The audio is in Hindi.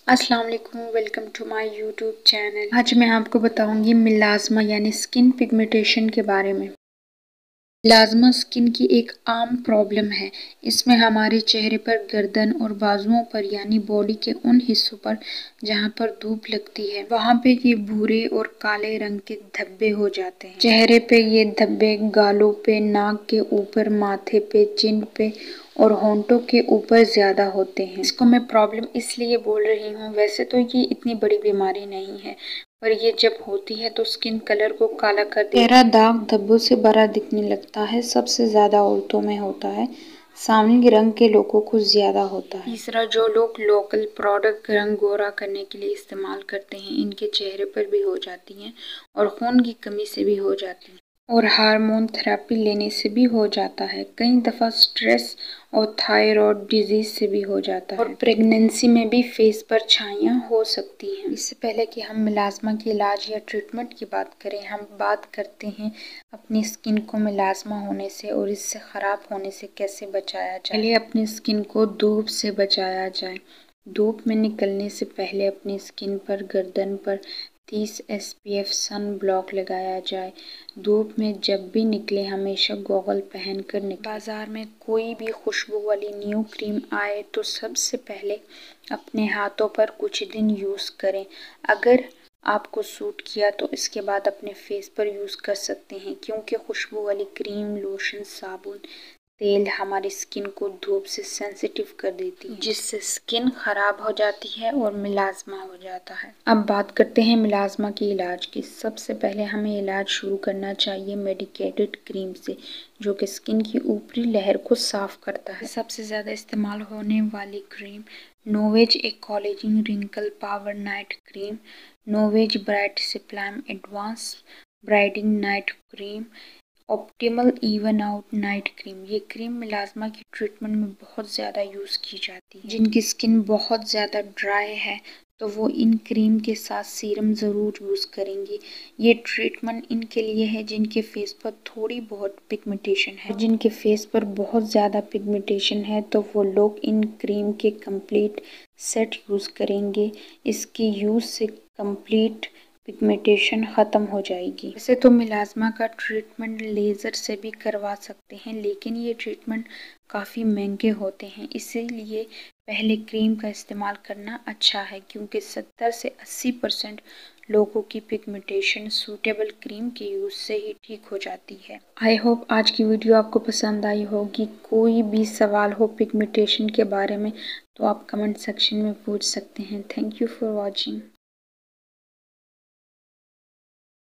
अस्सलाम वालेकुम, welcome to my YouTube channel. आज मैं आपको बताऊंगी मिलाज़्मा यानी स्किन पिगमेंटेशन के बारे में। मिलाज़्मा स्किन की एक आम प्रॉब्लम है। इसमें हमारे चेहरे पर, गर्दन और बाजुओं पर यानी बॉडी के उन हिस्सों पर जहां पर धूप लगती है वहां पे ये भूरे और काले रंग के धब्बे हो जाते हैं। चेहरे पे ये धब्बे गालों पे, नाक के ऊपर, माथे पे, चिन पे और होंठों के ऊपर ज्यादा होते हैं। इसको मैं प्रॉब्लम इसलिए बोल रही हूँ, वैसे तो ये इतनी बड़ी बीमारी नहीं है, पर ये जब होती है तो स्किन कलर को काला कर देती है। चेहरा दाग धब्बों से बड़ा दिखने लगता है। सबसे ज्यादा औरतों में होता है। सावनी रंग के लोगों को ज्यादा होता है। तीसरा, जो लोग लोकल प्रोडक्ट रंग गोरा करने के लिए इस्तेमाल करते हैं, इनके चेहरे पर भी हो जाती हैं और खून की कमी से भी हो जाती हैं और हार्मोन थेरेपी लेने से भी हो जाता है। कई दफ़ा स्ट्रेस और थायराइड डिजीज से भी हो जाता है और प्रेगनेंसी में भी फेस पर छाइयाँ हो सकती हैं। इससे पहले कि हम मिलाज़्मा के इलाज या ट्रीटमेंट की बात करें, हम बात करते हैं अपनी स्किन को मिलाज़्मा होने से और इससे ख़राब होने से कैसे बचाया जाए। पहले अपनी स्किन को धूप से बचाया जाए। धूप में निकलने से पहले अपनी स्किन पर, गर्दन पर 30 SPF सन ब्लॉक लगाया जाए। धूप में जब भी निकले हमेशा गॉगल पहनकर निकलें। बाजार में कोई भी खुशबू वाली न्यू क्रीम आए तो सबसे पहले अपने हाथों पर कुछ दिन यूज़ करें। अगर आपको सूट किया तो इसके बाद अपने फेस पर यूज़ कर सकते हैं, क्योंकि खुशबू वाली क्रीम, लोशन, साबुन, तेल हमारी स्किन को धूप से सेंसिटिव कर देती है, जिससे स्किन खराब हो जाती है और मिलाज़्मा हो जाता है। अब बात करते हैं मिलाज़्मा के इलाज की। सबसे पहले हमें इलाज शुरू करना चाहिए मेडिकेटेड क्रीम से, जो कि स्किन की ऊपरी लेयर को साफ करता है। सबसे ज़्यादा इस्तेमाल होने वाली क्रीम नोवेज एक collagen wrinkle power night cream, Novage bright sublime advance brightening night cream, optimal even out night cream. ये क्रीम मिलाज़्मा की ट्रीटमेंट में बहुत ज़्यादा यूज़ की जाती है। जिनकी स्किन बहुत ज़्यादा ड्राई है तो वो इन क्रीम के साथ सीरम ज़रूर यूज़ करेंगे। ये ट्रीटमेंट इनके लिए है जिनके फेस पर थोड़ी बहुत पिगमेंटेशन है। जिनके फेस पर बहुत ज़्यादा पिगमेंटेशन है तो वो लोग इन क्रीम के कंप्लीट सेट यूज़ करेंगे। इसके यूज़ से कंप्लीट पिगमेंटेशन ख़त्म हो जाएगी। वैसे तो मिलाज़्मा का ट्रीटमेंट लेज़र से भी करवा सकते हैं, लेकिन ये ट्रीटमेंट काफ़ी महंगे होते हैं। इसीलिए पहले क्रीम का इस्तेमाल करना अच्छा है, क्योंकि 70 से 80% लोगों की पिगमेंटेशन सूटेबल क्रीम के यूज़ से ही ठीक हो जाती है। आई होप आज की वीडियो आपको पसंद आई होगी। कोई भी सवाल हो पिगमेंटेशन के बारे में तो आप कमेंट सेक्शन में पूछ सकते हैं। Thank you for watching.